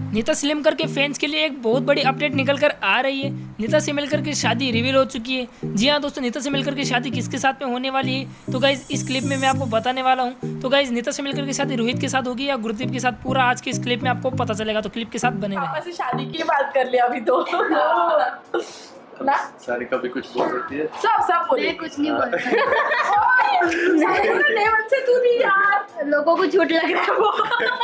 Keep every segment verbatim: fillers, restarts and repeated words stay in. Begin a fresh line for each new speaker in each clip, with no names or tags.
नीता से मिलकर के फैंस के लिए एक बहुत बड़ी अपडेट निकल कर आ रही है। नीता से मिलकर की शादी रिवील हो चुकी है। जी हाँ दोस्तों, नीता से मिलकर की शादी किसके साथ में होने वाली है तो गाइज इस क्लिप में मैं आपको बताने वाला हूँ। तो गाइज नीता से मिलकर की शादी रोहित के साथ होगी या गुरदीप के साथ, पूरा आज की इस क्लिप में आपको पता चलेगा। तो क्लिप के साथ बने रहे।
शादी की बात कर लिया अभी तो ना
सारी कभी कुछ बोल सकती है।
सब सब बोले,
कुछ नहीं बोल
रहा से तू नहीं यार,
लोगों को झूठ लग रहा है वो।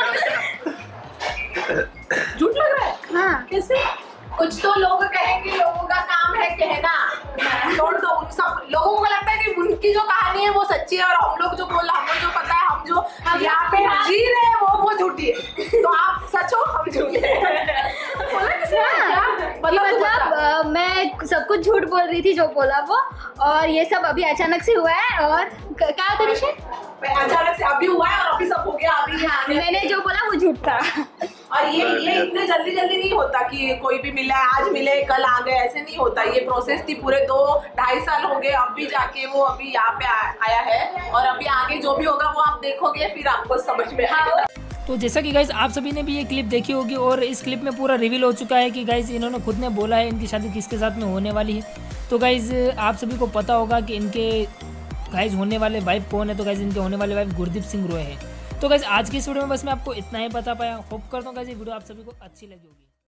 झूठ लग रहा है?
हाँ
कैसे? कुछ तो लोग कहेंगे, लोगों का काम है कहना। छोड़ दो, उन सब लोगों को लगता है कि उनकी जो कहानी है वो सच्ची है और हम लोग जो बोल हमें जो पता है, हम जो हम यहाँ पे जी रहे हैं वो वो झूठी है। तो आप सच हो, हम झूठे हैं। बोला किसी ने क्या?
मतलब मतलब अ, मैं सब कुछ झूठ बोल रही थी जो बोला वो, और ये सब अभी अचानक से हुआ है। और क- क्या होता है,
अचानक से अभी हुआ है और अभी सब हो गया। अभी यहाँ
मैंने जो बोला वो झूठ था।
और ये ये इतने जल्दी जल्दी नहीं होता कि कोई भी मिला है, आज मिले कल आ गए, ऐसे नहीं होता। ये प्रोसेस थी, पूरे दो ढाई साल हो गए, अब भी जाके वो अभी यहाँ पे आ, आया है। और अभी आगे जो भी होगा वो आप देखोगे, फिर आपको समझ में आएगा।
तो जैसा कि गाइज आप सभी ने भी ये क्लिप देखी होगी और इस क्लिप में पूरा रिवील हो चुका है कि गाइज इन्होंने खुद ने बोला है इनकी शादी किसके साथ में होने वाली है। तो गाइज आप सभी को पता होगा कि इनके गाइज होने वाले वाइफ कौन है। तो गाइज इनके होने वाले वाइफ गुरदीप सिंह रॉय है। तो गाइज आज की इस वीडियो में बस मैं आपको इतना ही बता पाया। होप करता हूँ गाइज ये वीडियो आप सभी को अच्छी लगी होगी।